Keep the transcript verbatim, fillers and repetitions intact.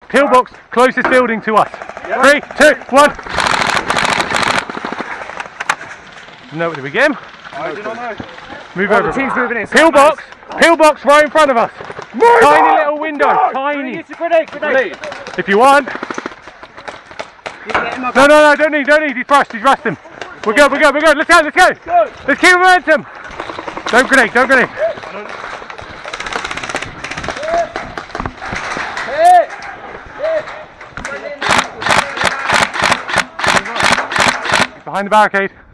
Pillbox, closest building to us. Yep. Three, two, one. Know to begin. I do not know. Move oh, over. The team's moving in. Pillbox, pillbox right in front of us. Move tiny on! little window, Go! tiny. Grenade, grenade. If you want. No, no, no, don't need, don't need. He's rushed, he's rushed him. We're good, we're good, we're good. Let's go, let's go. Go. Let's keep momentum. Don't grenade, don't grenade. Behind the barricade.